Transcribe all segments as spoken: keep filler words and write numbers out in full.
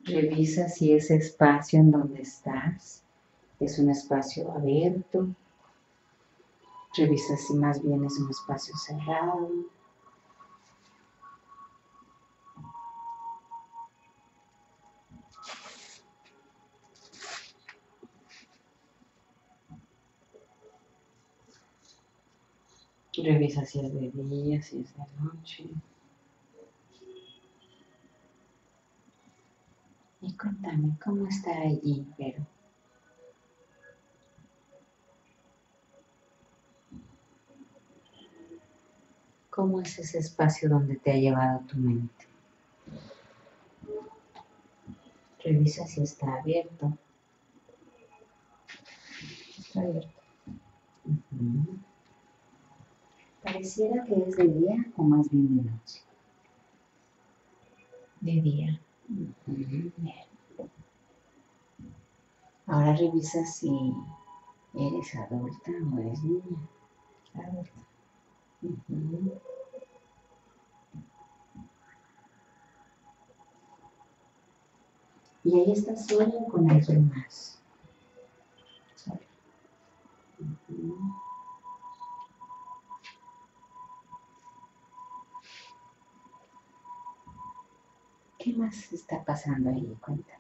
Revisa si ese espacio en donde estás es un espacio abierto. Revisa si más bien es un espacio cerrado. Revisa si es de día, si es de noche. Y cuéntame, ¿cómo estar allí, Vero? ¿Cómo es ese espacio donde te ha llevado tu mente? Revisa si está abierto. Está abierto. Uh-huh. Pareciera que es de día o más bien de noche. De día. Uh-huh. Bien. Ahora revisa si eres adulta o eres niña. Adulta. Uh-huh. Y ahí estás sola o con alguien más. Sola. Uh-huh. ¿Qué más está pasando ahí? Cuéntame.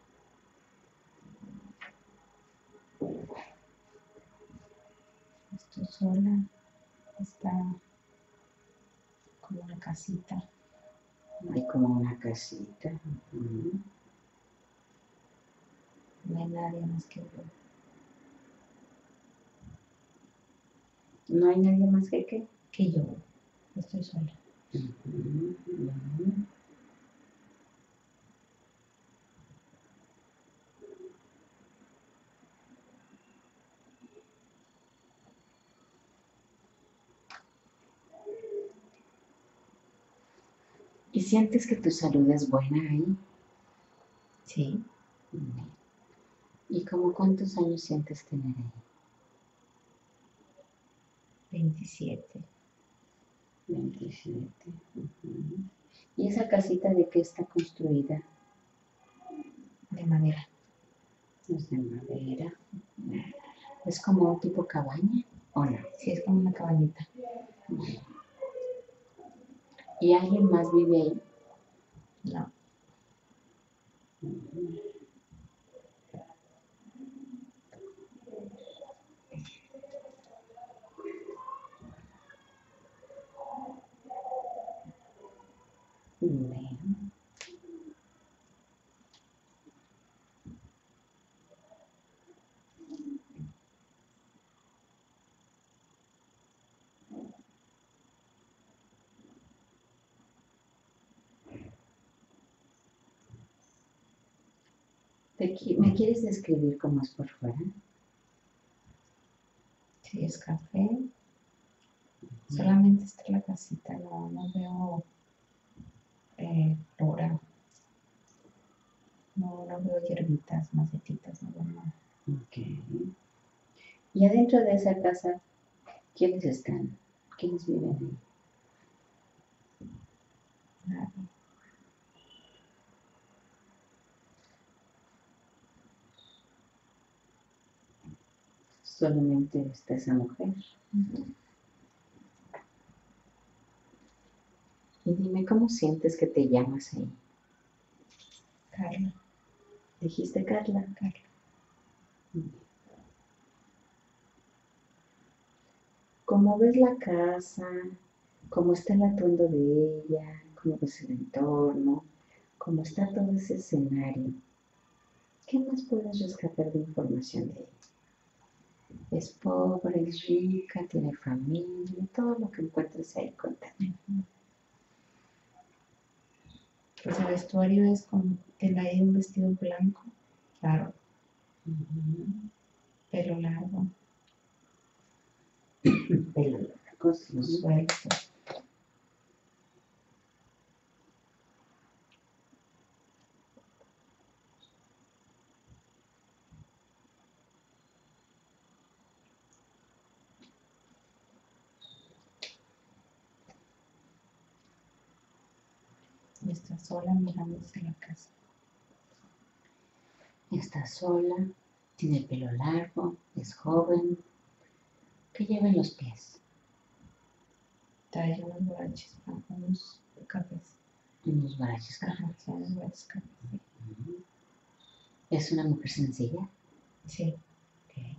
Estoy sola. Está como una casita. Hay como una casita. Uh-huh. No hay nadie más que yo. ¿No hay nadie más que qué? Que yo. Estoy sola. Uh-huh. Uh-huh. ¿Y sientes que tu salud es buena ahí? Sí. ¿Y como cuántos años sientes tener ahí? veintisiete. veintisiete. Uh-huh. ¿Y esa casita de qué está construida? De madera. Es de madera. ¿Es como un tipo cabaña o no? Sí, es como una cabañita. ¿Y alguien más vive ahí? No. Uh-huh. Bien. ¿Me quieres describir cómo es por fuera? Sí, es café. Solamente está la casita, no, no veo eh, flora. No, no veo hierbitas, macetitas, no veo nada. Ok. ¿Y adentro de esa casa, quiénes están? ¿Quiénes viven ahí? Nadie. Solamente está esa mujer. Uh-huh. Y dime, ¿cómo sientes que te llamas ahí? Carla. ¿Dijiste Carla? Carla. ¿Cómo ves la casa? ¿Cómo está el atuendo de ella? ¿Cómo ves el entorno? ¿Cómo está todo ese escenario? ¿Qué más puedes rescatar de información de ella? Es pobre, es rica, tiene familia, todo lo que encuentres ahí, cuéntame. Uh-huh. Pues el vestuario es como que la hay un vestido blanco, claro, Uh-huh. pelo largo, Pelo largo, sí. suelto. Y está sola mirándose la casa. Está sola, tiene el pelo largo, es joven. ¿Qué lleva en los pies? Trae unos guaraches, unos cafés. Unos guaraches Ajá, cafés. son unos guaraches cafés, sí. ¿Es una mujer sencilla? Sí. Ok.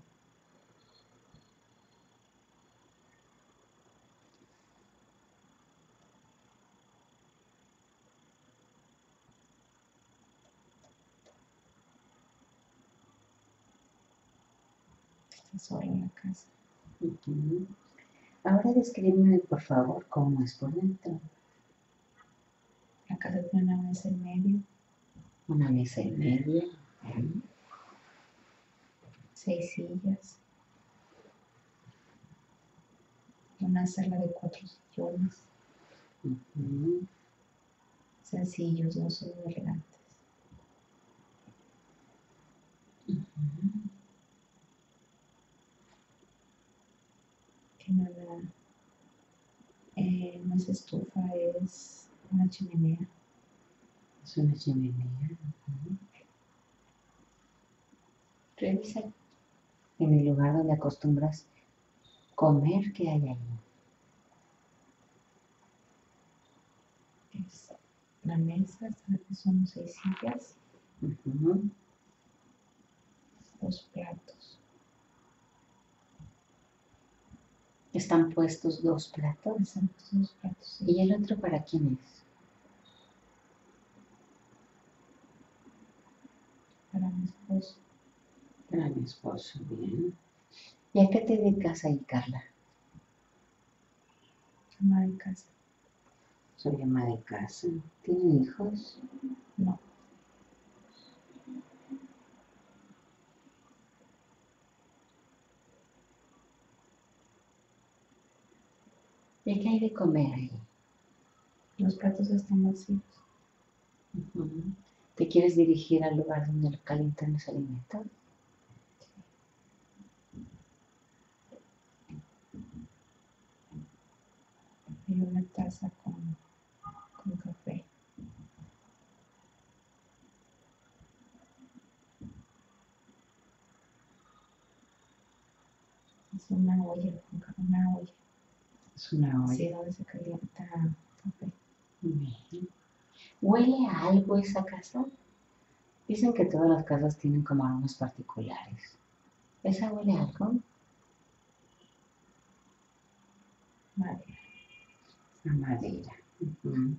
Está sola en la casa. Ujú. Ahora descríbeme, por favor, cómo es por dentro. La casa tiene una mesa en medio, Una mesa y media. Ujú. seis sillas, una sala de cuatro sillones, Ujú. sencillos, no son muy elegantes. Ujú. Tiene una, eh, no es estufa, es una chimenea. Es una chimenea. Ujú. Revisa en el lugar donde acostumbras comer qué hay ahí. Es la mesa, que son seis sillas, Ujú. dos platos. Están puestos dos platos. Están puestos dos platos, sí. ¿Y el otro para quién es? Para mi esposo, Para mi esposo, bien. ¿Y a qué te dedicas ahí, Carla? ama de casa. Soy ama de casa. ¿Tiene hijos? No, ¿Y qué hay de comer ahí? los platos están vacíos. Ujú. ¿Te quieres dirigir al lugar donde calientan los alimentos? Hay una taza con, con café. Es una olla, con ca- una olla. Es una Sí, olla. donde se calienta café. Bien. ¿Huele a algo esa casa? Dicen que todas las casas tienen como aromas particulares. ¿Esa huele a algo? Madera. A madera. Ujú.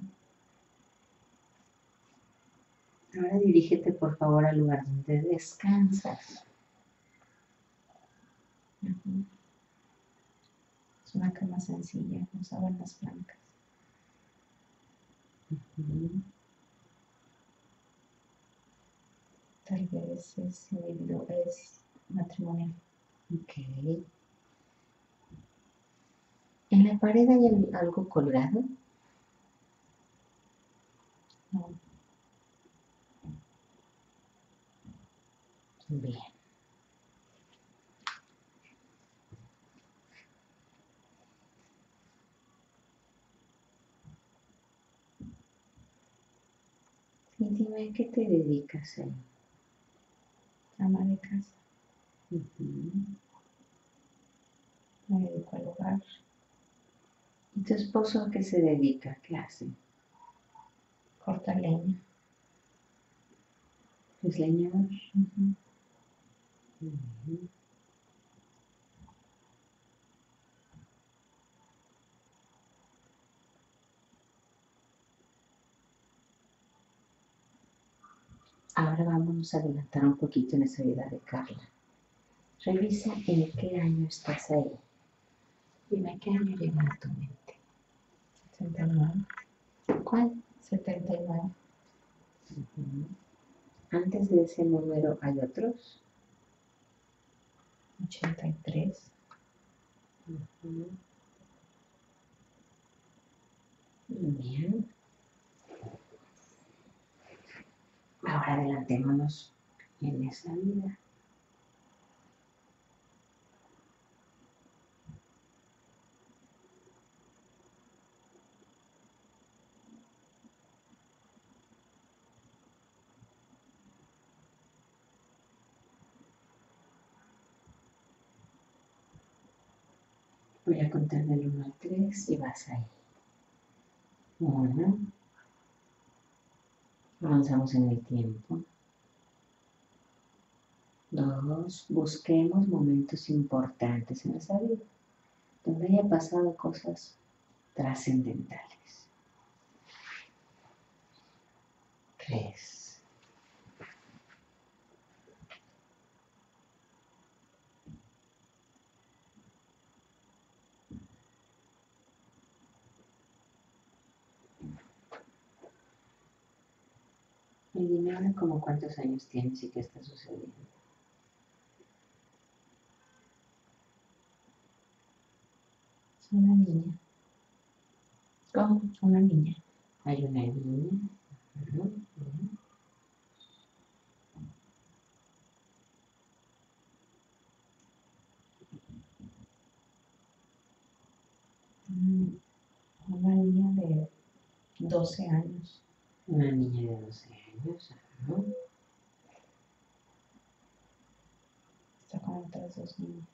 Ahora dirígete por favor al lugar donde descansas. Ujú. Es una cama sencilla, con sábanas blancas. Ujú. Tal vez es individuo, es matrimonial. Ok. ¿En la pared hay al- algo colgado? No, Bien. Y dime, ¿a qué te dedicas ahí? ama de casa. Ujú. Me dedico al hogar. ¿Y tu esposo a qué se dedica? ¿Qué hace? Corta leña. ¿Es leñador? Ujú. Ujú. Ahora vamos a adelantar un poquito en esa vida de Carla. Revisa en qué año estás ahí. Dime qué año llega a tu mente. setenta y nueve. ¿Cuál? setenta y nueve. Ujú. Antes de ese número hay otros. ochenta y tres. Ujú. Bien. Ahora adelantémonos en esa vida. Voy a contar del uno al tres y vas ahí. uno. Avanzamos en el tiempo. dos. Busquemos momentos importantes en nuestra vida, donde haya pasado cosas trascendentales. tres. Y dime ahora como cuántos años tienes y qué está sucediendo. Una niña. ¿Cómo? Una niña. Hay una niña. Uh-huh. Uh-huh. Una niña de doce años. Una niña de doce años. Uh-huh. Está con otras dos niñas.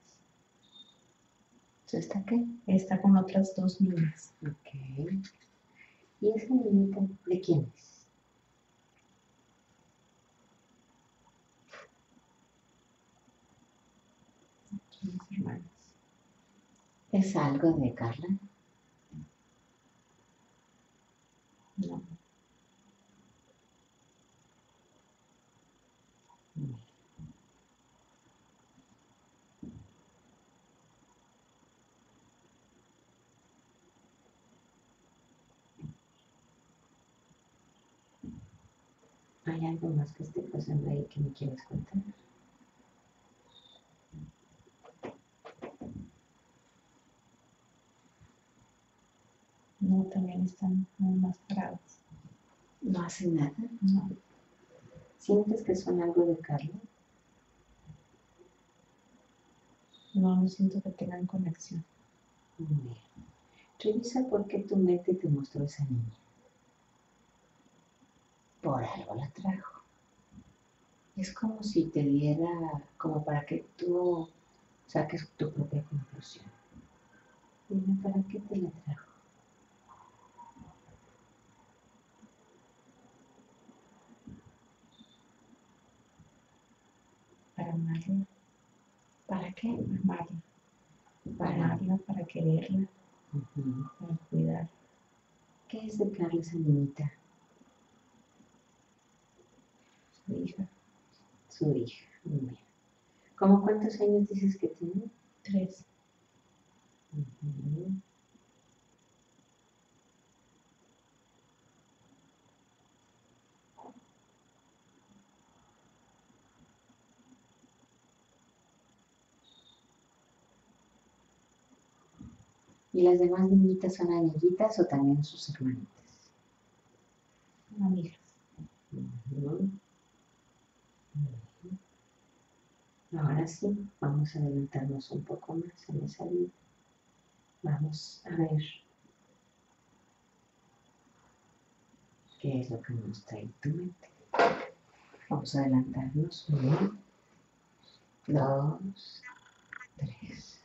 ¿Está qué? Está con otras dos niñas. Ok. ¿Y esa niñita de quién es? Son mis hermanas. ¿Es algo de Carla? No. ¿Hay algo más que esté pasando ahí que me quieras contar? No, también están muy más paradas. ¿No hace nada? No. ¿Sientes que son algo de Carla? No, no siento que tengan conexión. Bien. Revisa por qué tu mente te mostró esa niña. Por algo la trajo. Es como si te diera, como para que tú saques tu propia conclusión. Dime, ¿para qué te la trajo? Para amarla. ¿Para qué? Amarla. Para Para amarla, para quererla, uh-huh. para cuidarla. ¿Qué es de Carla esa niñita? Su hija. Su hija. Muy bien. ¿Cómo cuántos años dices que tiene? Tres. Uh-huh. ¿Y las demás niñitas son amiguitas o también sus hermanitas? Amigas. Uh-huh. Uh-huh. Ahora sí, vamos a adelantarnos un poco más en esa vida. Vamos a ver qué es lo que nos trae tu mente. Vamos a adelantarnos. Uno, dos, tres.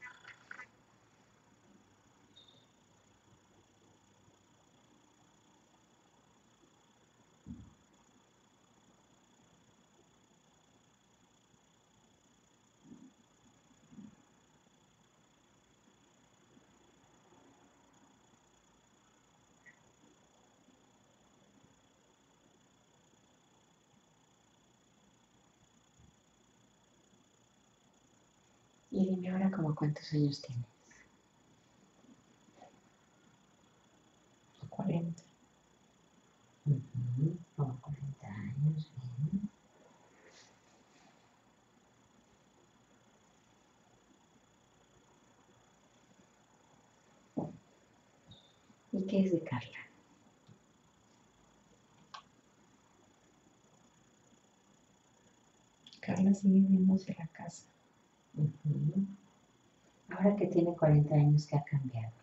Y dime ahora como cuántos años tienes. cuarenta. Uh-huh. Como cuarenta años, bien. ¿Y qué es de Carla? Carla sigue viéndose la casa. Uh-huh. Ahora que tiene cuarenta años, ¿qué ha cambiado?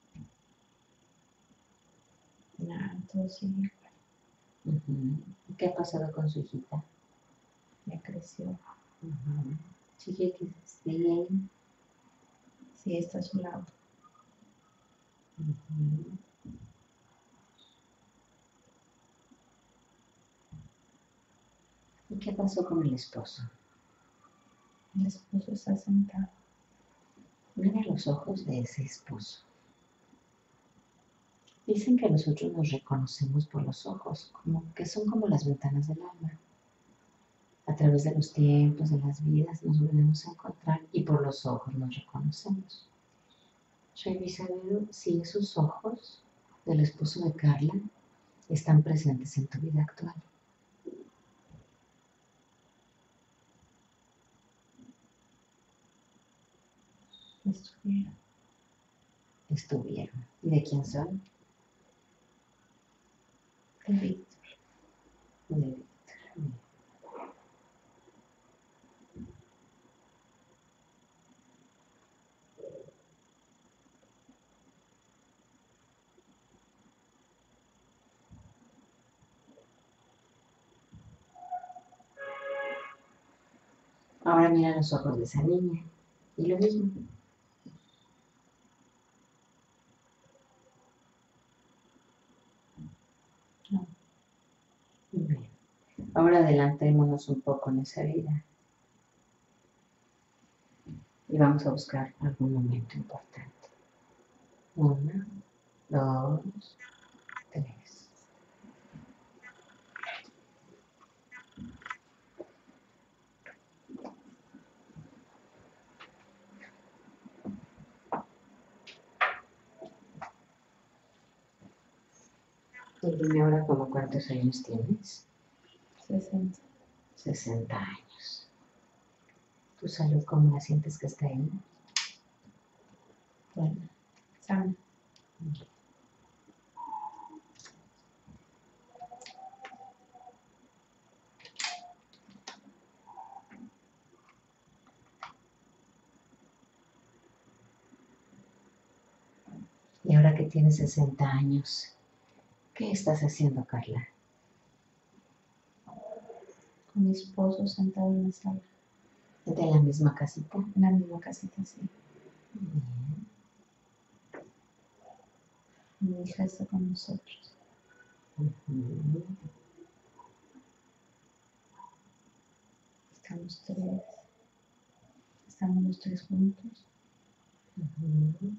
Nada, todo sigue igual. Uh-huh. ¿Qué ha pasado con su hijita? Ya creció. Uh-huh. ¿Sigue que esté ahí? Sí, está a su lado. Ujú. ¿Y qué pasó con el esposo? El esposo está sentado. Mira los ojos de ese esposo. Dicen que nosotros nos reconocemos por los ojos, como que son como las ventanas del alma. A través de los tiempos, de las vidas, nos volvemos a encontrar y por los ojos nos reconocemos. Revisa si esos ojos del esposo de Carla están presentes en tu vida actual. Estuvieron. Estuvieron. ¿Y de quién son? De Víctor. De Víctor. Ahora mira los ojos de esa niña. Y lo mismo. No. Bien. Ahora adelantémonos un poco en esa vida. Y vamos a buscar algún momento importante. Una, dos, tres. Y dime ahora como cuántos años tienes. Sesenta. sesenta años. ¿Tu salud cómo la sientes que está ahí? Buena. Sana. Y ahora que tienes sesenta años, ¿qué estás haciendo, Carla? Con mi esposo sentado en la sala. ¿De la misma casita? En la misma casita, sí. Bien. Mi hija está con nosotros. Uh-huh. Estamos tres. Estamos los tres juntos. Uh-huh.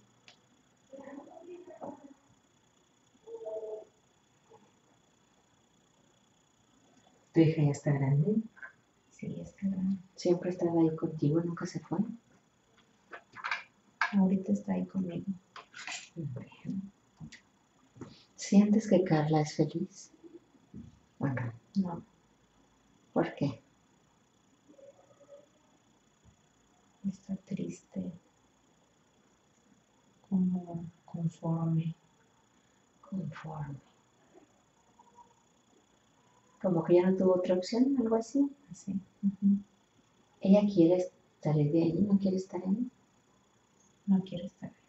¿Tu hija ya está grande? Sí, está grande. ¿Siempre ha estado ahí contigo? ¿Nunca se fue? Ahorita está ahí conmigo. Bien. ¿Sientes que Carla es feliz? Bueno, No, ¿por qué? está triste. Como conforme. Conforme. Como que ya no tuvo otra opción, algo así. Así. Uh-huh. Ella quiere salir de allí, no quiere estar ahí. No quiere estar ahí.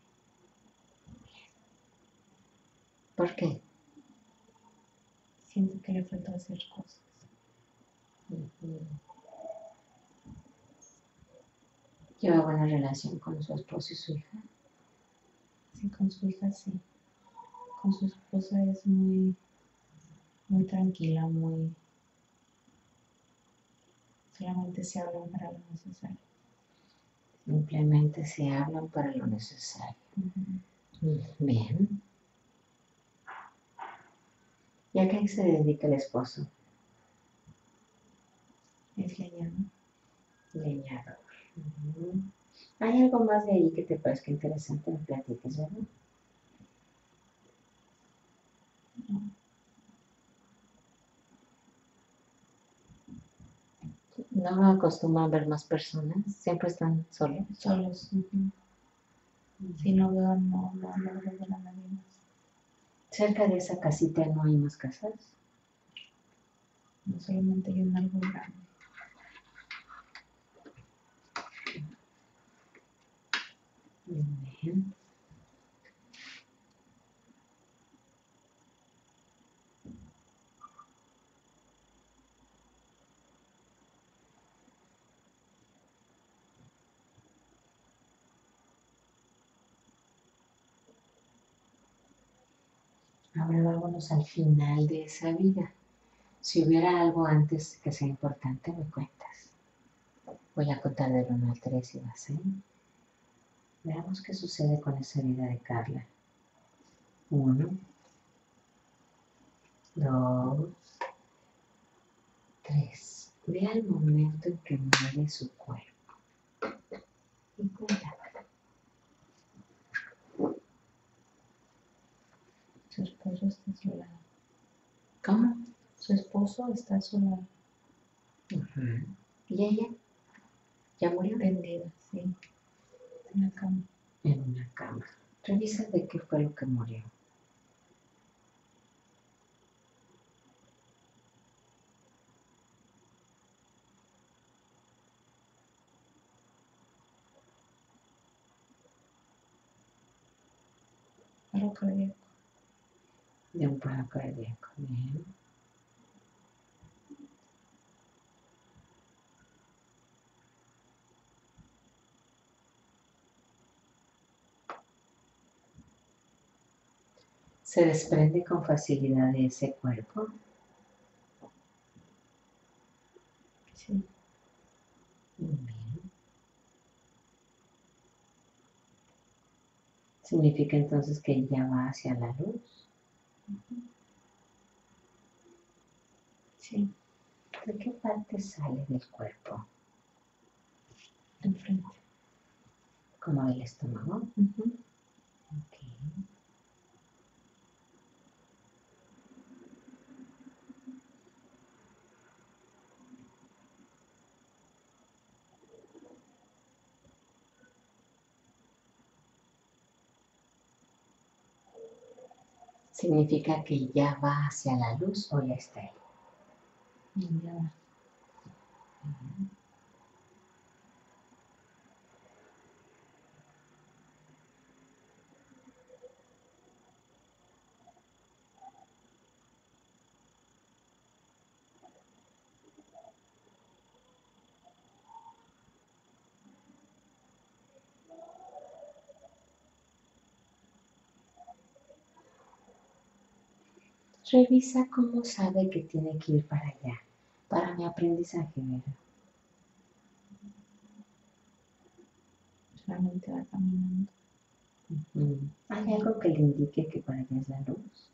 ¿Por qué? Siento que le falta hacer cosas. Uh-huh. ¿Lleva buena relación con su esposo y su hija? Sí, con su hija sí. Con su esposa es muy, muy tranquila, muy... Solamente se hablan para lo necesario. Simplemente se hablan para lo necesario. Uh-huh. Bien. ¿Y a qué se dedica el esposo? Es leñador. Leñador. Uh-huh. ¿Hay algo más de ahí que te parezca interesante? Me platiques, ¿verdad? No. No acostumbran ver más personas, siempre están solos. Solos. Uh-huh. Si no veo, no, no, no veo a nadie más. Cerca de esa casita no hay más casas. No solamente hay un árbol grande. Bien. Ahora vámonos al final de esa vida. Si hubiera algo antes que sea importante, me cuentas. Voy a contar del uno al tres y vas a ir. Veamos qué sucede con esa vida de Carla. Uno, dos, tres. Ve al momento en que muere su cuerpo. Y cuenta. Su esposo está a su lado. ¿Cómo? Su esposo está a su lado. Uh-huh. ¿Y ella? ¿Ya murió? Tendida, sí. En la cama. En una cama. Revisa de qué fue lo que murió. Paro cardíaco. De un paro cardíaco. Bien. Se desprende con facilidad de ese cuerpo. Sí. Bien. Significa entonces que ya va hacia la luz. Sí. ¿De qué parte sale del cuerpo? Enfrente. ¿Como del estómago? Uh-huh. Ok. ¿Significa que ya va hacia la luz o ya está ahí? Ya va. Uh-huh. Revisa cómo sabe que tiene que ir para allá. Para mi aprendizaje, mira. Solamente va caminando. Uh-huh. ¿Hay algo que le indique que para allá es la luz?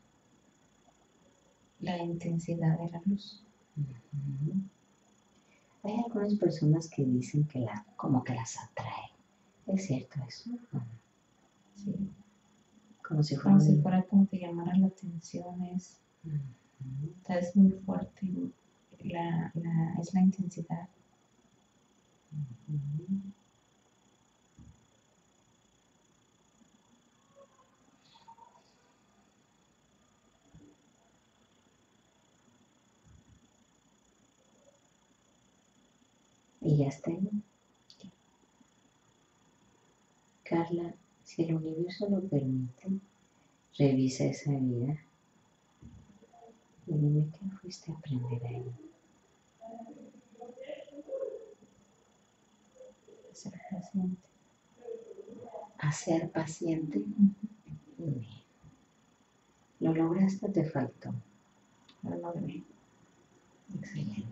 La intensidad de la luz. Uh-huh. Hay algunas personas que dicen que la, como que las atrae. ¿Es cierto eso? Uh-huh. Sí. Como si fuera, Como si un... fuera como que llamara la atención. Es, uh-huh. es muy fuerte. La, la, es la intensidad. Uh-huh. Y ya está ahí. Carla, si el universo lo permite, revisa esa vida y dime qué fuiste a aprender ahí. Ser paciente. A ser paciente. Uh-huh. Bien. ¿Lo lograste o te faltó? Lo logré. Excelente.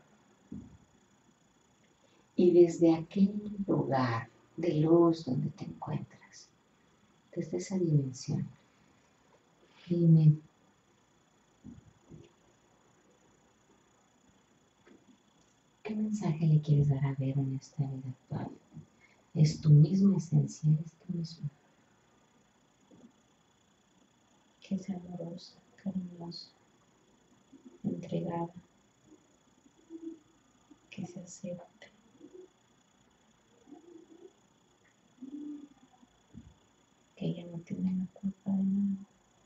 Y desde aquel lugar de luz donde te encuentras, desde esa dimensión, dime, ¿qué mensaje le quieres dar a Vero en esta vida actual? Es tu misma esencia, es tu mismo. Que sea amorosa, cariñosa, entregada, que se acepte, que ella no tiene la culpa de nada.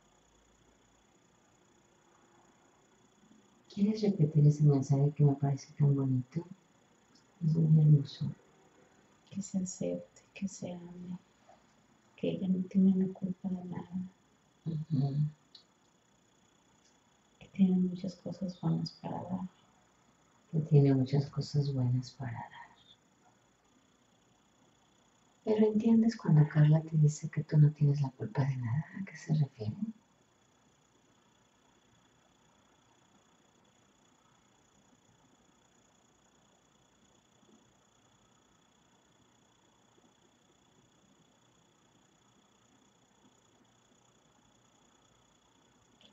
¿Quieres repetir ese mensaje que me parece tan bonito? Es muy hermoso. Que se acepte, que se ame, que ella no tiene la culpa de nada, Uh-huh. que tiene muchas cosas buenas para dar. Que tiene muchas cosas buenas para dar. Pero entiendes cuando Carla te dice que tú no tienes la culpa de nada, ¿a qué se refiere?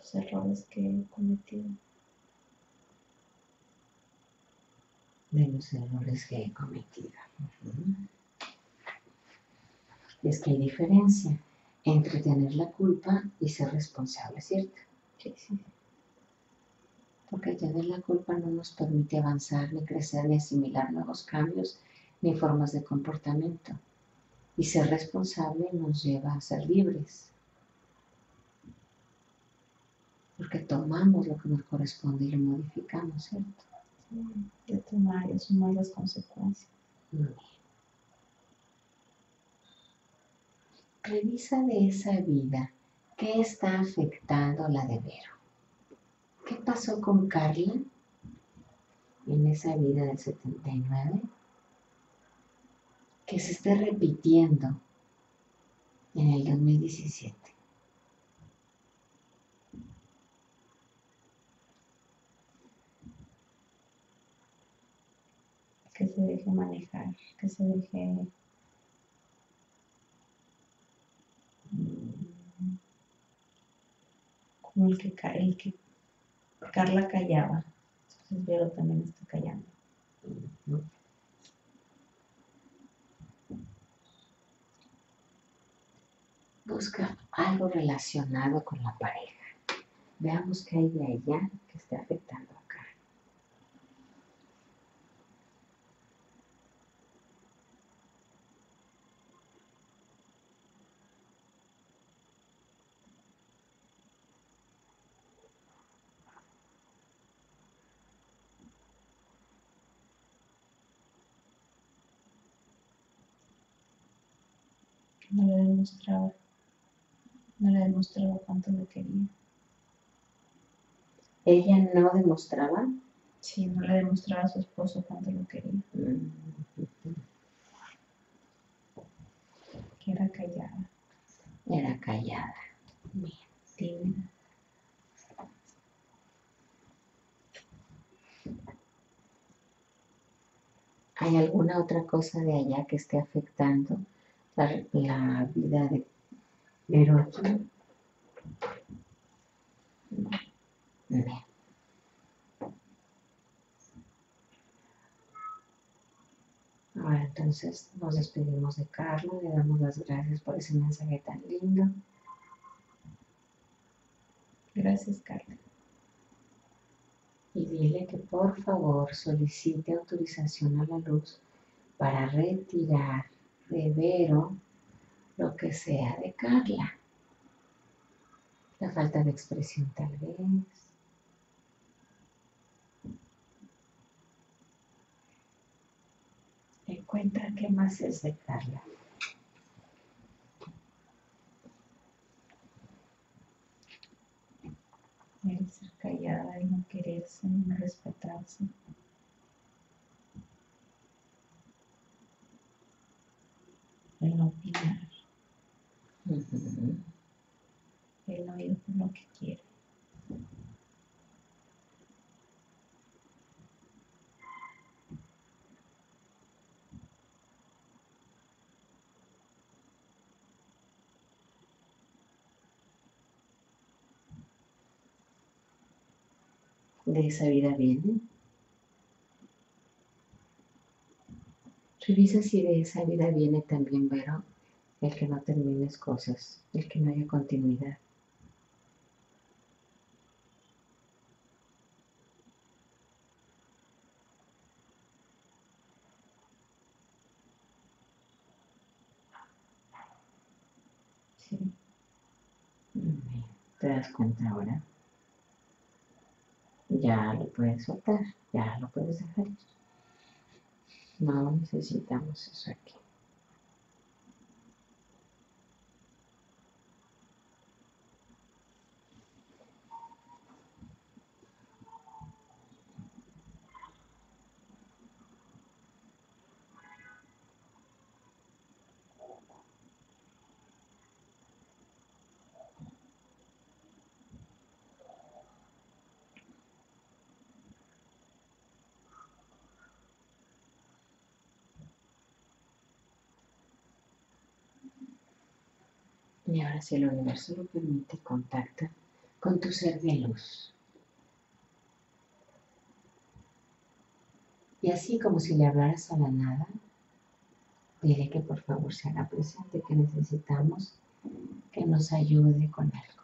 los errores que he cometido. De los errores que he cometido. Uh-huh. Es que hay diferencia entre tener la culpa y ser responsable, ¿cierto? Sí, sí. Porque tener la culpa no nos permite avanzar, ni crecer, ni asimilar nuevos cambios, ni formas de comportamiento. Y ser responsable nos lleva a ser libres. Porque tomamos lo que nos corresponde y lo modificamos, ¿cierto? Sí, de tomar y asumir las consecuencias. Muy bien. Revisa de esa vida qué está afectando la de Vero. ¿Qué pasó con Carla en esa vida del setenta y nueve? Que se esté repitiendo en el dos mil diecisiete. Que se deje manejar, que se deje como el que, el que Carla callaba. Entonces Vero también está callando. ¿No? Busca algo relacionado con la pareja. Veamos qué hay de allá que esté afectando acá. No le demostraba, no le demostraba cuánto lo quería. ¿Ella no demostraba? Sí, no le demostraba a su esposo cuánto lo quería. Mm. Que era callada. Era callada. Bien. Tímida. ¿Hay alguna otra cosa de allá que esté afectando la, la vida de Vero aquí? Bien. Ahora entonces nos despedimos de Carla, le damos las gracias por ese mensaje tan lindo. Gracias, Carla. Y dile que por favor solicite autorización a la luz para retirar de Vero lo que sea de Carla. La falta de expresión tal vez. Encuentra qué más es de Carla. El ser callada, el no quererse, el no respetarse. El no opinar. Uh-huh. El no ir por lo que quiere. De esa vida viene. Revisa si de esa vida viene también, Vero, el que no termines cosas, el que no haya continuidad. Sí. ¿Te das cuenta ahora? Ya lo puedes soltar, ya lo puedes dejar ir. No necesitamos eso aquí. Y ahora si el universo lo permite, contacta con tu ser de luz. Y así como si le hablaras a la nada, dile que por favor se haga presente, que necesitamos que nos ayude con algo.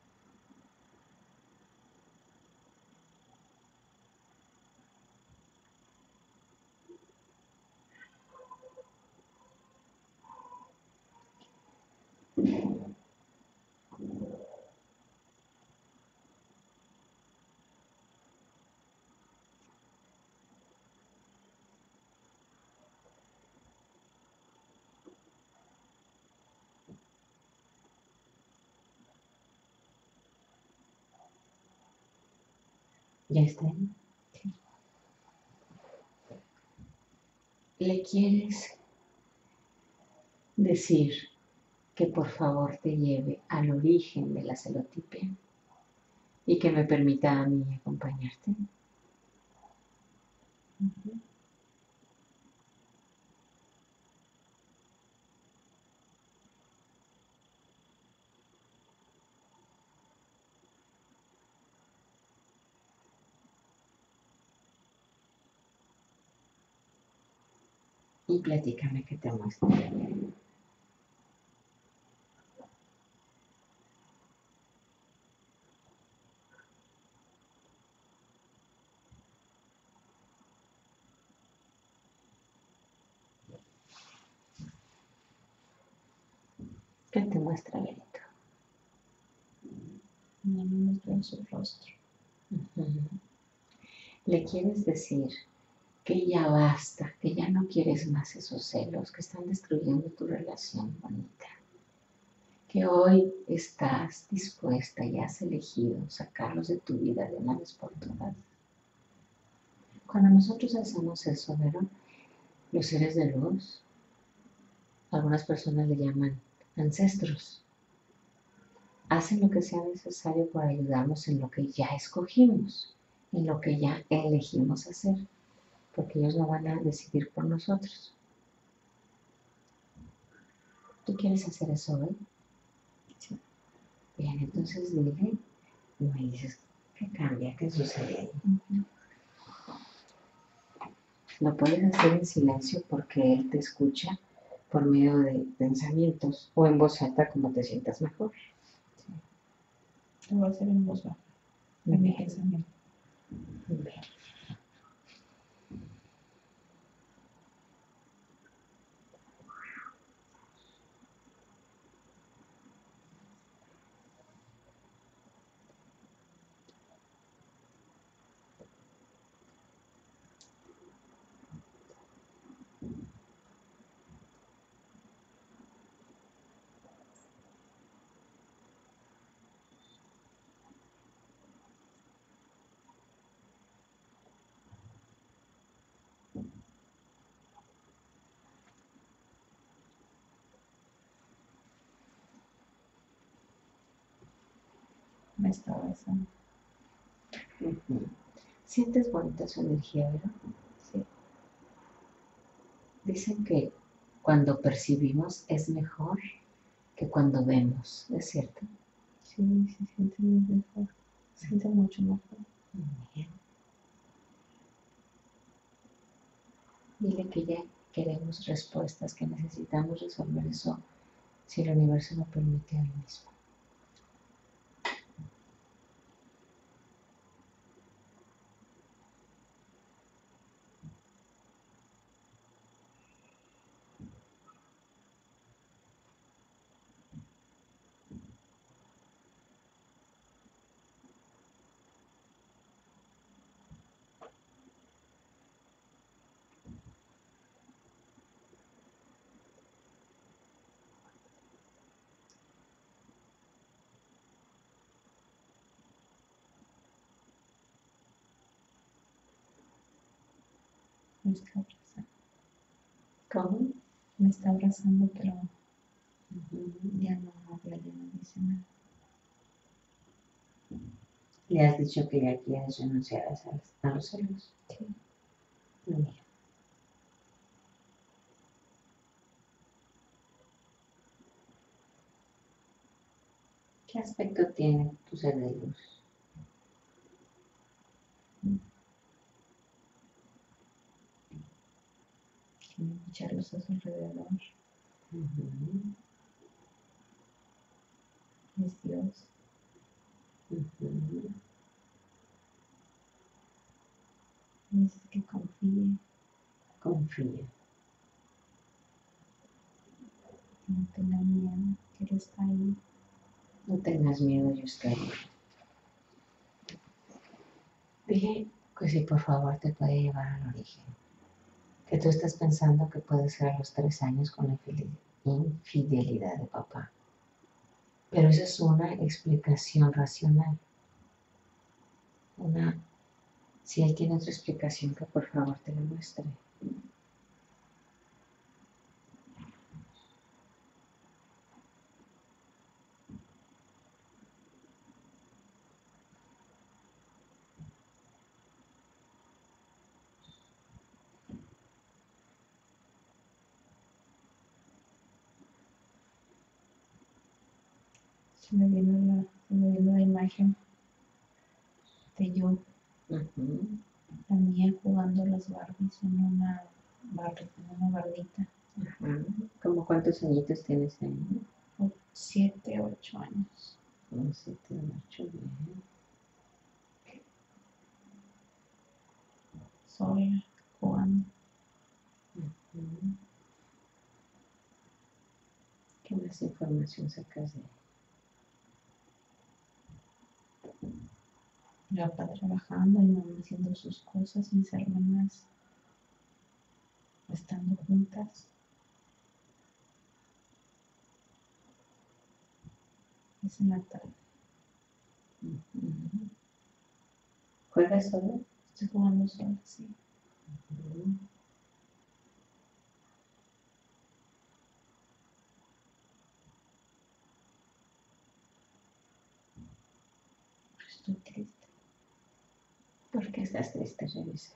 ¿Ya está ahí? Sí. ¿Le quieres decir que por favor te lleve al origen de la celotipia y que me permita a mí acompañarte? Ujú. Y platícame qué te muestra. ¿Qué te muestra, Berito? No me mostró su rostro. Uh-huh. Le quieres decir que ya basta, que ya no quieres más esos celos que están destruyendo tu relación bonita. Que hoy estás dispuesta y has elegido sacarlos de tu vida de una vez por todas. Cuando nosotros hacemos eso, ¿verdad? Los seres de luz, algunas personas le llaman ancestros, hacen lo que sea necesario para ayudarnos en lo que ya escogimos, en lo que ya elegimos hacer, porque ellos no van a decidir por nosotros. ¿Tú quieres hacer eso hoy? Sí. Bien, entonces dile y me dices qué cambia, qué sucede ahí. Ujú. Lo puedes hacer en silencio porque él te escucha por medio de pensamientos o en voz alta como te sientas mejor. Sí. Lo voy a hacer en voz baja, en mi pensamiento. Bien. Me está besando. Uh-huh. ¿Sientes bonita su energía, verdad? Sí. Dicen que cuando percibimos es mejor que cuando vemos, ¿es cierto? Sí, se siente muy mejor. Se siente mucho mejor. Bien. Dile que ya queremos respuestas, que necesitamos resolver eso si el universo lo permite hoy mismo. Me está abrazando. ¿Cómo? Me está abrazando, pero Uh-huh. ya no habla, ya no dice nada. Le has dicho que ya quieres renunciar a, a los celos. Sí. Muy bien. ¿Qué aspecto tiene tu ser de luz? Tiene mucha luz a su alrededor. Uh-huh. Es Dios. Uh-huh. Dices que confíe. Confía. No tenga miedo, que Él está ahí. No tengas miedo, yo estoy. Dije que si por favor te puede llevar al origen. Que tú estás pensando que puede ser a los tres años con la infidelidad de papá. Pero esa es una explicación racional. Una, si él tiene otra explicación, que por favor te la muestre. Se me vino la, se me vino la imagen de yo, Uh-huh. la mía jugando las Barbies en una, bar, en una bardita. Ajá. ¿Cómo cuántos añitos tienes ahí? O siete, ocho años. Un siete, ocho, bien. Sola, jugando. Uh-huh. ¿Qué más información sacas de ahí? Mi papá trabajando, mi mamá haciendo sus cosas, mis hermanas estando juntas. Es en la tarde. Uh-huh. ¿Juegas solo? Estoy jugando sola, sí. Uh-huh. Estoy triste. ¿Por qué estás triste, Revisa?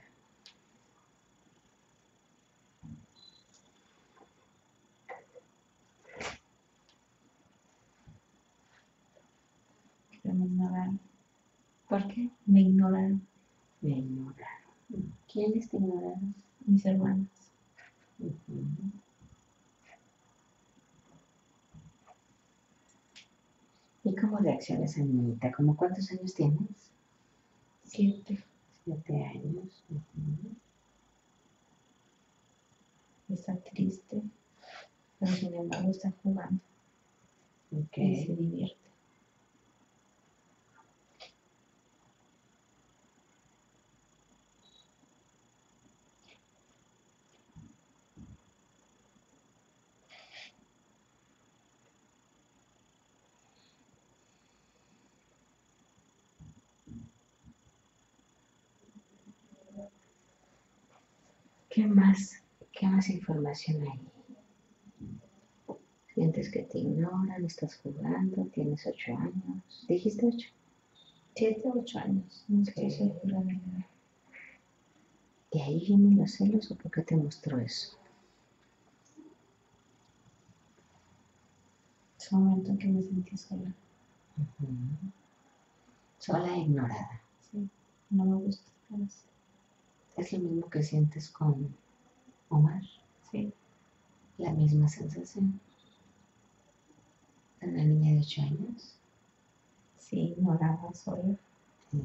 Que me ignoraron. ¿Por qué? Me ignoraron. Me ignoraron. ¿Quiénes te ignoraron? Mis hermanas. Uh-huh. ¿Y cómo reacciona esa niñita? ¿Cómo cuántos años tienes? Siete. Siete años. Uh-huh. Está triste, pero sin embargo está jugando. Okay. Y se divierte. ¿Qué más? ¿Qué más información hay? Sientes que te ignoran, estás jugando, tienes ocho años. ¿Dijiste ocho? Siete, ocho años. No estoy Okay. segura de la edad. ¿De ahí vienen los celos o por qué te mostró eso? Es un momento en que me sentí sola. Uh-huh. Sola e ignorada. Sí, no me gusta estar así. Es lo mismo que sientes con Omar. Sí. La misma sensación. ¿De una niña de ocho años? Sí, ignorada, sola. Sí.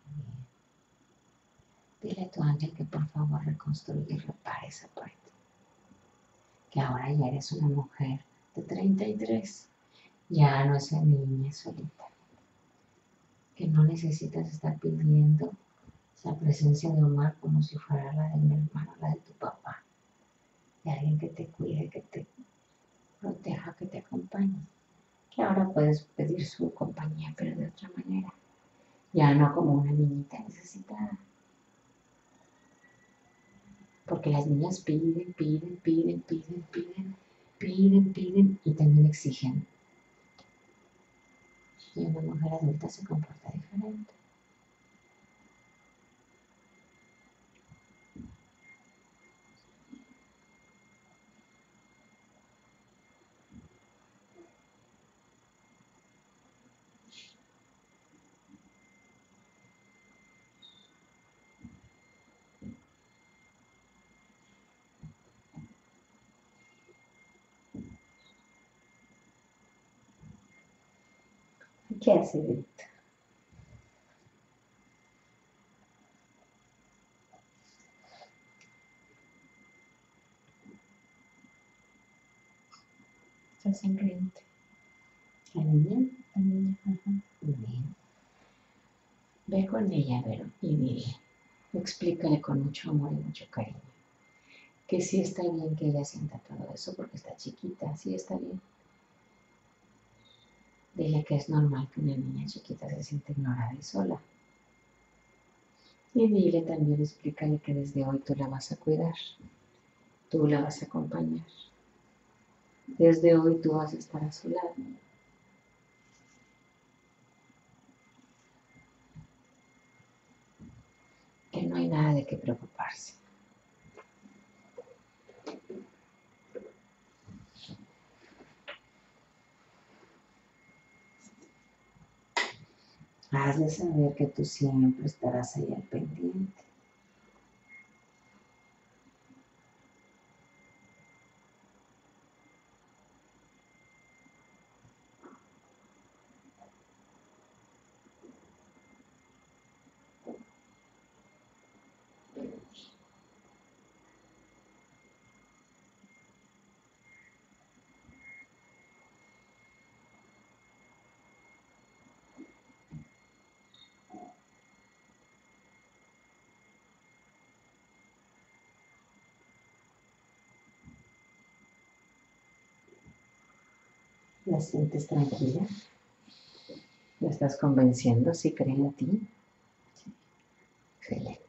Dile a tu ángel que por favor reconstruya y repare esa parte. Que ahora ya eres una mujer de treinta y tres. Ya no esa niña solita. Que no necesitas estar pidiendo esa presencia de Omar como si fuera la de mi hermano, la de tu papá. De alguien que te cuide, que te proteja, que te acompañe. Que ahora puedes pedir su compañía, pero de otra manera. Ya no como una niñita necesitada. Porque las niñas piden, piden, piden, piden, piden, piden, piden y también exigen. Y una mujer adulta se comporta diferente. ¿Qué hace Víctor? Está sonriente. ¿La niña? La niña, ajá. Bien. Ve con ella, Vero, y dile, explícale con mucho amor y mucho cariño, que sí está bien que ella sienta todo eso porque está chiquita, sí está bien. Dile que es normal que una niña chiquita se sienta ignorada y sola. Y dile también, explícale que desde hoy tú la vas a cuidar, tú la vas a acompañar. Desde hoy tú vas a estar a su lado. Que no hay nada de qué preocuparse. Has de saber que tú siempre estarás ahí al pendiente. ¿La sientes tranquila? ¿La estás convenciendo? ¿Sí cree en ti? Sí. Excelente.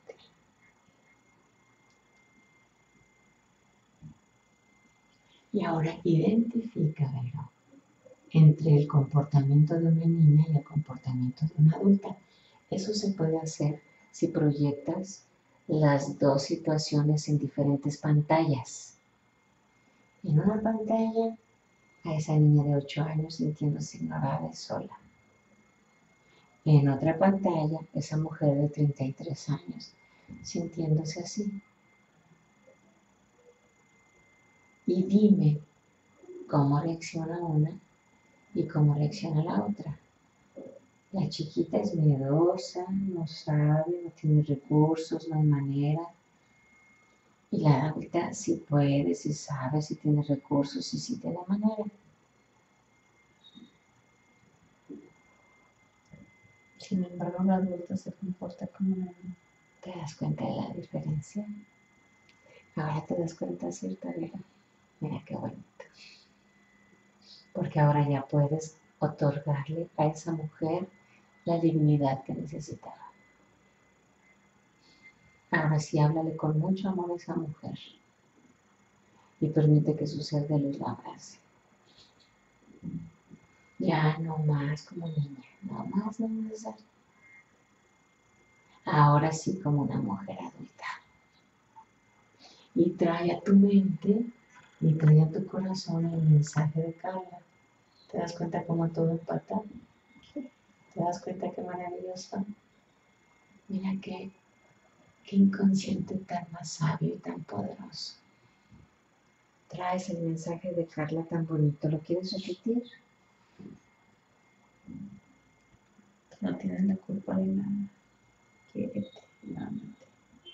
Y ahora identifica, Vero, entre el comportamiento de una niña y el comportamiento de una adulta. Eso se puede hacer si proyectas las dos situaciones en diferentes pantallas. En una pantalla, a esa niña de ocho años sintiéndose ignorada y sola. En otra pantalla, esa mujer de treinta y tres años sintiéndose así. Y dime cómo reacciona una y cómo reacciona la otra. La chiquita es miedosa, no sabe, no tiene recursos, no hay manera. Y la adulta sí puede, sí sabe, sí tiene recursos y sí tiene manera. Sin embargo, la adulta se comporta como una niña. ¿Te das cuenta de la diferencia? Ahora te das cuenta, ¿cierto, Vera? Mira qué bonito. Porque ahora ya puedes otorgarle a esa mujer la dignidad que necesitaba. Ahora sí, háblale con mucho amor a esa mujer y permite que su ser de luz la abrace. Ya no más como niña, no más no es necesario. Ahora sí como una mujer adulta. Y trae a tu mente y trae a tu corazón el mensaje de Carla. ¿Te das cuenta cómo todo empata? ¿Te das cuenta qué maravilloso? Mira qué, qué inconsciente tan más sabio y tan poderoso. Traes el mensaje de Carla tan bonito, ¿lo quieres repetir? No tienes la culpa de nada. Quiérete, ámate.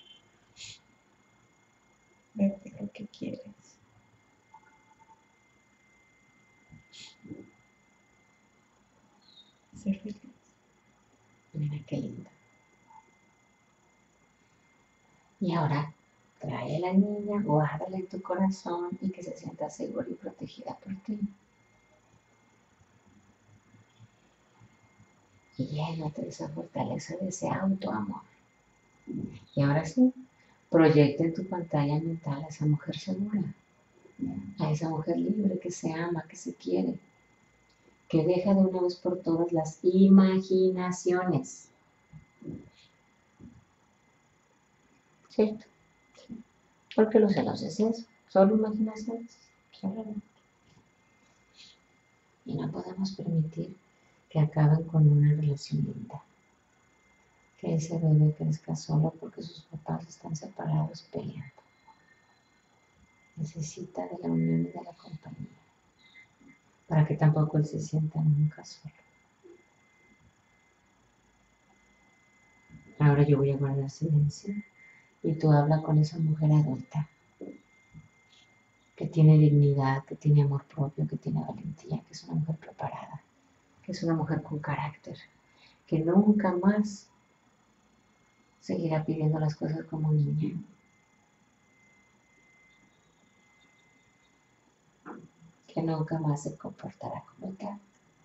Vete lo que quieres. Ser feliz. Mira qué lindo. Y ahora trae a la niña, guárdala en tu corazón y que se sienta segura y protegida por ti. Y llénate de esa fortaleza, de ese autoamor. Y ahora sí, proyecta en tu pantalla mental a esa mujer segura, a esa mujer libre que se ama, que se quiere, que deja de una vez por todas las imaginaciones. ¿Cierto? Porque los celos es eso, solo imaginaciones. Solamente. Y no podemos permitir que acaben con una relación linda. Que ese bebé crezca solo porque sus papás están separados peleando. Necesita de la unión y de la compañía, para que tampoco él se sienta nunca solo. ahora yo voy a guardar silencio y tú habla con esa mujer adulta que tiene dignidad, que tiene amor propio, que tiene valentía, que es una mujer preparada, que es una mujer con carácter, que nunca más seguirá pidiendo las cosas como niña. Que nunca más se comportará como tal.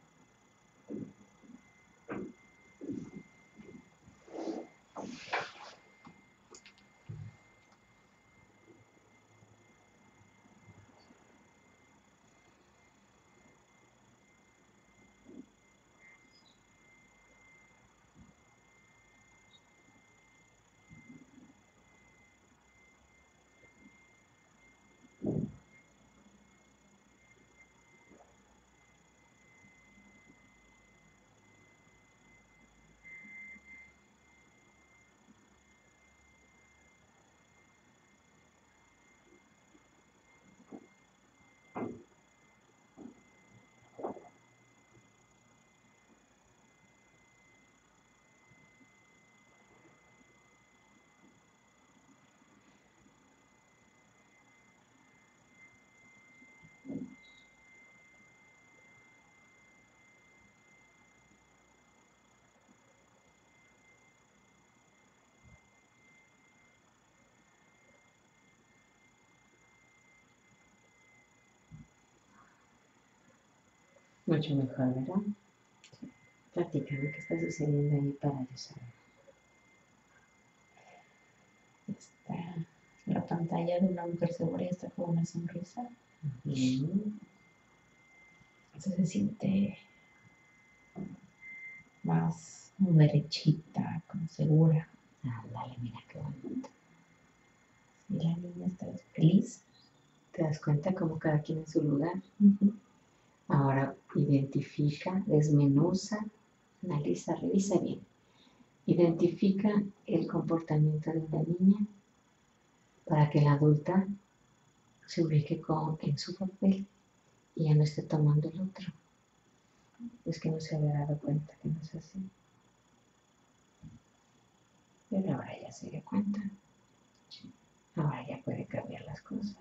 Mucho mejor, ¿verdad? Platícame qué está sucediendo ahí para yo saber. Está la pantalla de una mujer segura y está con una sonrisa. Bien. Entonces se siente más como derechita, como segura. Ándale, mira qué bonito. Y la niña está feliz. ¿Te das cuenta cómo cada quien en su lugar? Uh-huh. Ahora identifica, desmenuza, analiza, revisa bien. Identifica el comportamiento de la niña para que la adulta se ubique con, en su papel y ya no esté tomando el otro. Es que no se había dado cuenta que no es así. Pero ahora ya se dio cuenta. Ahora ya puede cambiar las cosas.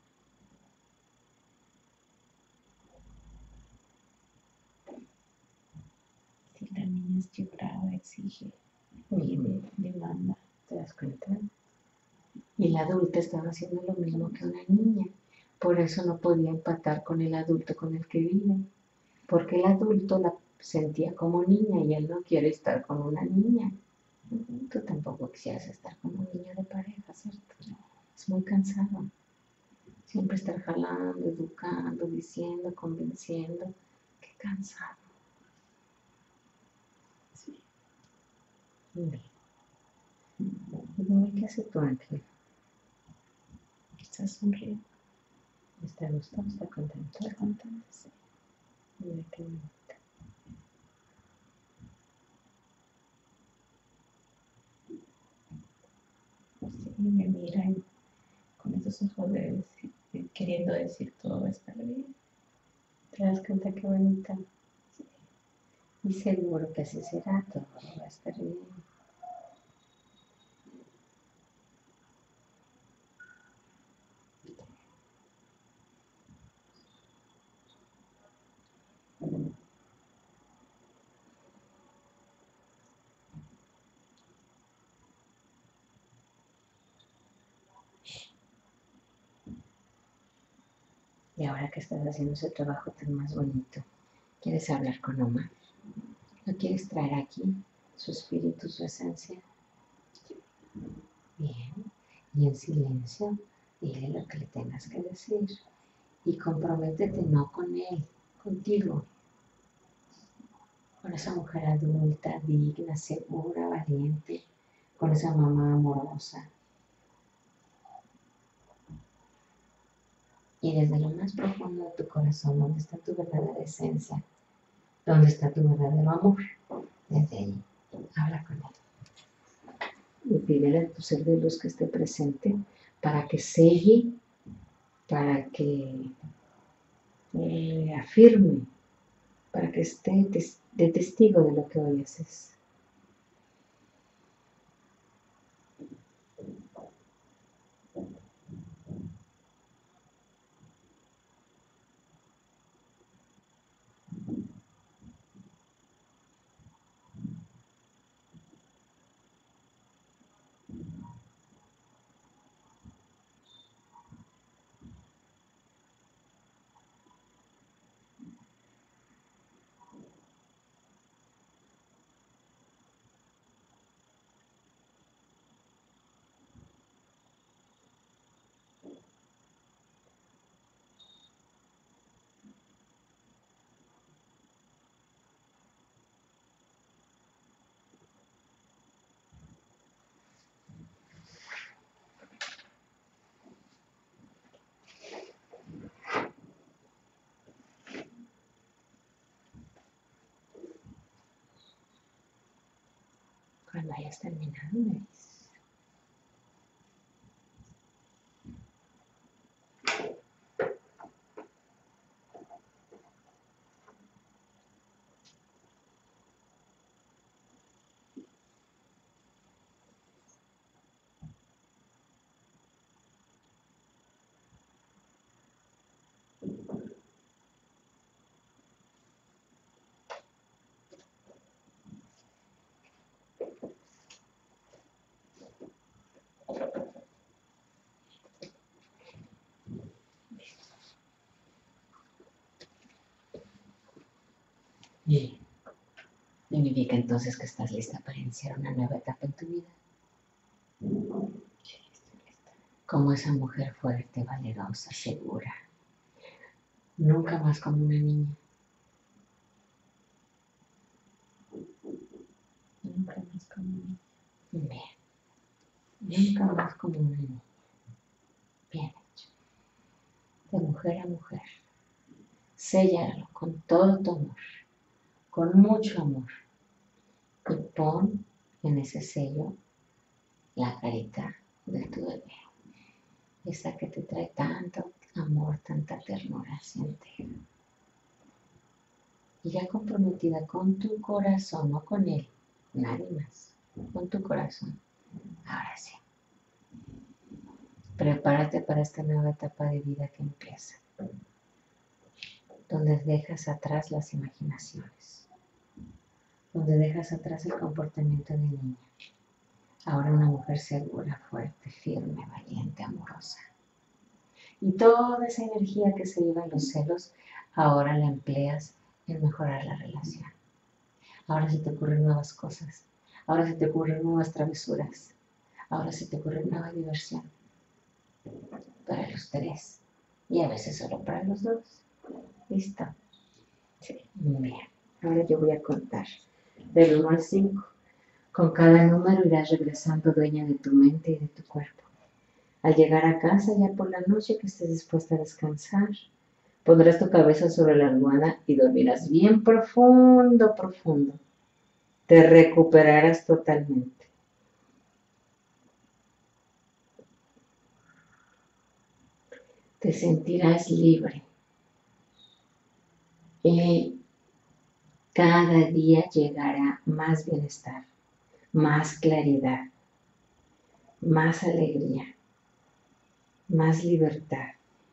Si la niña es llorada, exige, pide, demanda. ¿Te das cuenta? Y la adulta estaba haciendo lo mismo que una niña. Por eso no podía empatar con el adulto con el que vive. Porque el adulto la sentía como niña y él no quiere estar con una niña. Tú tampoco quisieras estar con un niño de pareja, ¿cierto? Es muy cansado. Siempre estar jalando, educando, diciendo, convenciendo. Qué cansado. Sí. Bien. Y dime qué hace tu ángel. Está sonriendo. ¿Está gustado? ¿Está contento? Está contento, sí. Mira qué bonito. Sí, me miran con esos ojos de decir, queriendo decir todo va a estar bien. ¿Te das cuenta qué bonita? Sí. Y seguro que así será, todo va a estar bien. Y ahora que estás haciendo ese trabajo tan más bonito, ¿quieres hablar con Omar? ¿Lo quieres traer aquí? Su espíritu, su esencia. Bien. Y en silencio, dile lo que le tengas que decir. Y comprométete no con él, contigo. Con esa mujer adulta, digna, segura, valiente. Con esa mamá amorosa. Y desde lo más profundo de tu corazón, donde está tu verdadera esencia, donde está tu verdadero amor, desde ahí, habla con él. Y pídele a tu ser de luz que esté presente para que selle, para que eh, afirme, para que esté tes- de testigo de lo que hoy haces. Cuando hayas terminado me dices. Bien. Significa entonces que estás lista para iniciar una nueva etapa en tu vida. Sí, estoy lista. Como esa mujer fuerte, valerosa, segura. Nunca más como una niña. Nunca más como niña. Bien. Nunca más como una niña. Bien hecho. De mujer a mujer. Séllalo con todo tu amor. Con mucho amor. Y pon en ese sello la carita de tu bebé. Esa que te trae tanto amor, tanta ternura, siente. Y ya comprometida con tu corazón, no con él, nadie más, con tu corazón. Ahora sí. Prepárate para esta nueva etapa de vida que empieza, donde dejas atrás las imaginaciones, donde dejas atrás el comportamiento de niña. Ahora una mujer segura, fuerte, firme, valiente, amorosa. Y toda esa energía que se lleva en los celos, ahora la empleas en mejorar la relación. Ahora se te ocurren nuevas cosas. Ahora se te ocurren nuevas travesuras. Ahora se te ocurre nueva diversión. Para los tres. Y a veces solo para los dos. ¿Listo? Sí. Muy bien. Ahora yo voy a contar del uno al cinco. Con cada número irás regresando dueña de tu mente y de tu cuerpo. Al llegar a casa ya por la noche que estés dispuesta a descansar, pondrás tu cabeza sobre la almohada y dormirás bien profundo, profundo. Te recuperarás totalmente. Te sentirás libre. Y cada día llegará más bienestar, más claridad, más alegría, más libertad.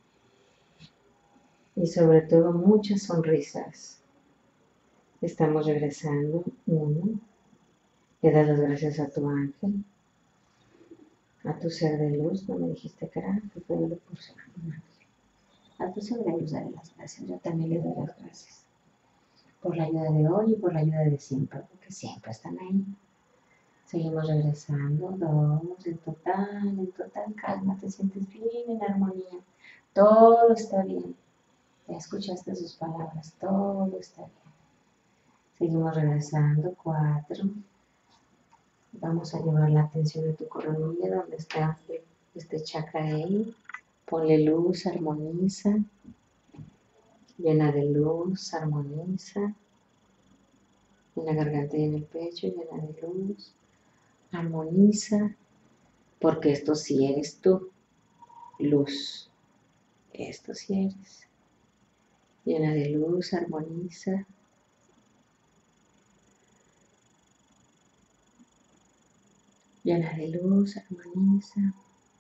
Y sobre todo muchas sonrisas. Estamos regresando. Uno. Le das las gracias a tu ángel, a tu ser de luz. No me dijiste que era, que fue lo puse. A tu ser de luz daré las gracias. Yo también le doy las gracias por la ayuda de hoy y por la ayuda de siempre, porque siempre están ahí. Seguimos regresando. Dos. En total, en total calma. Te sientes bien en armonía. Todo está bien. Ya escuchaste sus palabras. Todo está bien. Seguimos regresando. Cuatro. Vamos a llevar la atención a tu coronilla, donde está este chakra ahí. Ponle luz, armoniza. Llena de luz, armoniza. En la garganta y en el pecho, llena de luz. Armoniza. Porque esto sí eres tú. Luz. Esto sí eres. Llena de luz, armoniza. Llena de luz, armoniza.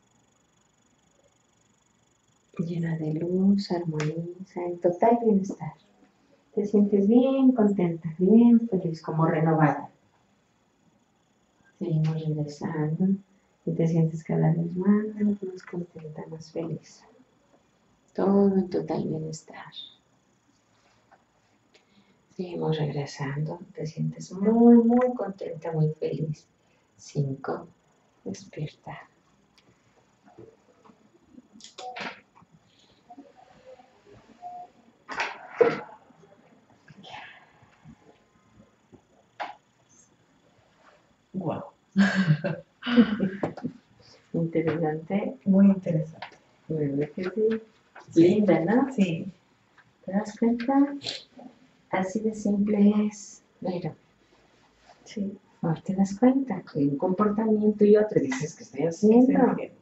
Llena de luz, armoniza, en total bienestar. Te sientes bien contenta, bien feliz, como renovada. Seguimos regresando y te sientes cada vez más, más contenta, más feliz. Todo en total bienestar. Seguimos regresando, te sientes muy, muy contenta, muy feliz. Cinco, despierta. Wow. Interesante. Muy interesante. ¿Verdad que sí? Linda, ¿no? Sí. ¿Te das cuenta? Así de simple es. Mira. Sí. Ahora te das cuenta que un comportamiento y otro, y dices, ¿qué estoy haciendo?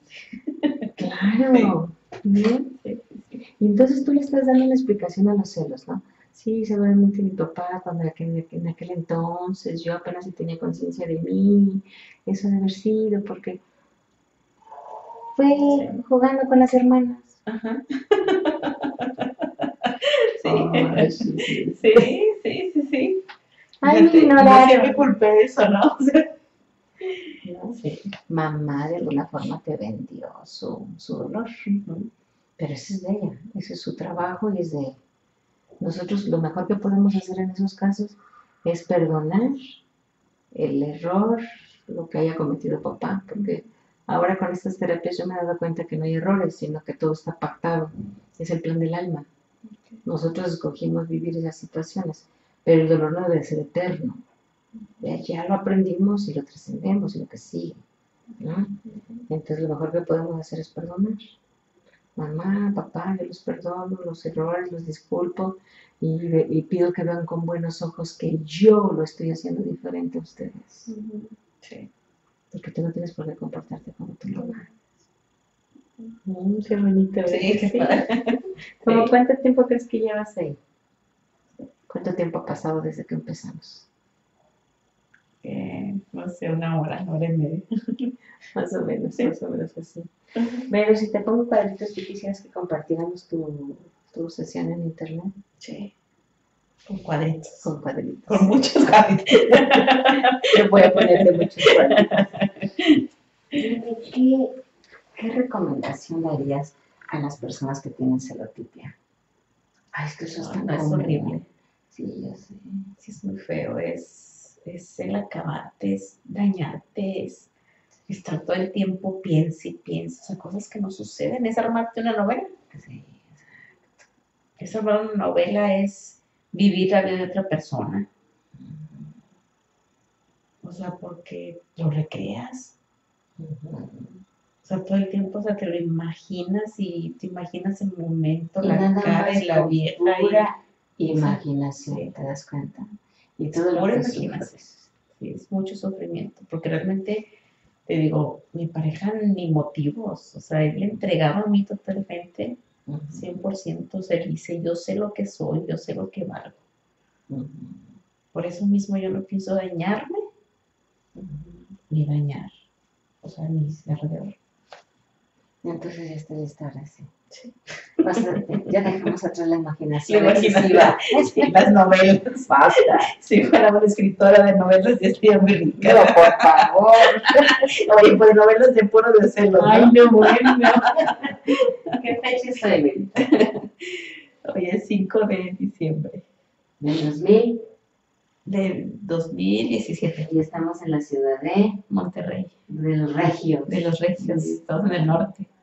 Claro. ¿Bien? Y entonces tú le estás dando una explicación a los celos, ¿no? Sí, seguramente mi papá, cuando en aquel, en aquel entonces yo apenas si tenía conciencia de mí, eso debe haber sido porque fue Sí. jugando con las hermanas. Ajá. Sí. Ay, sí, sí. Sí, sí, sí, sí. Ay, Fíjate, no, no sé qué culpé de eso, ¿no? O sea, ¿no? sí. Mamá de alguna forma te vendió su, su dolor, Ujú. pero ese es de ella, ese es su trabajo y es de ella. Nosotros lo mejor que podemos hacer en esos casos es perdonar el error, lo que haya cometido papá, porque ahora con estas terapias yo me he dado cuenta que no hay errores, sino que todo está pactado, es el plan del alma. Nosotros escogimos vivir esas situaciones, pero el dolor no debe ser eterno. Ya, ya lo aprendimos y lo trascendemos y lo que sigue, ¿no? Entonces lo mejor que podemos hacer es perdonar. Mamá, papá, yo los perdono, los errores, los disculpo y, y pido que vean con buenos ojos que yo lo estoy haciendo diferente a ustedes. Ujú. Sí. Porque tú no tienes por qué comportarte como tu mamá. Mm, qué bonito, ¿verdad? Sí, qué padre. ¿Cómo Sí. cuánto tiempo crees que llevas ahí? ¿Cuánto tiempo ha pasado desde que empezamos? Eh, no sé, una hora, una hora y media. Más o menos, Sí. más o menos así. Pero si te pongo cuadritos, ¿tú quisieras que compartiéramos tu, tu sesión en internet? Sí. Con cuadritos. Con cuadritos. Con muchos cuadritos. Yo voy a ponerte muchos cuadritos. Dime, ¿qué, ¿qué recomendación darías a las personas que tienen celotipia? Ay, es que eso es No, tan no, es común. horrible. Sí, ya sé. Sí, es muy feo. Es, es el acabarte, es dañarte, es estar todo el tiempo piensa y piensa. O sea, cosas que no suceden. Es armarte una novela. Sí, Es armar una novela, es vivir la vida de otra persona. O sea, porque lo recreas. O sea, todo el tiempo, o sea, te lo imaginas y te imaginas el momento, y la nada cara más de la con vieja. pura y, imaginación, sí. ¿te das cuenta? Y todo lo Pura que imaginación. sufres. Sí, es mucho sufrimiento, porque realmente, te digo, mi pareja ni motivos, o sea, él le entregaba a mí totalmente, Ujú, cien por ciento, o sea, él dice, yo sé lo que soy, yo sé lo que valgo. ujú, Por eso mismo yo no pienso dañarme, ujú. ni dañar, o sea, ni alrededor. Entonces ya está lista ahora sí. Sí. Basta, ya dejamos atrás la imaginación La excesiva. Sí, las novelas. Basta. Si fuera una escritora de novelas, ya estaría muy rica. No, por favor. Oye, pues novelas de puro de celos, ¿no? Ay, no, bueno. ¿Qué fecha es hoy, Benita? Hoy es cinco de diciembre Del dos mil. del dos mil diecisiete. Y estamos en la ciudad de Monterrey, de los regios. de los regios, estamos en el norte.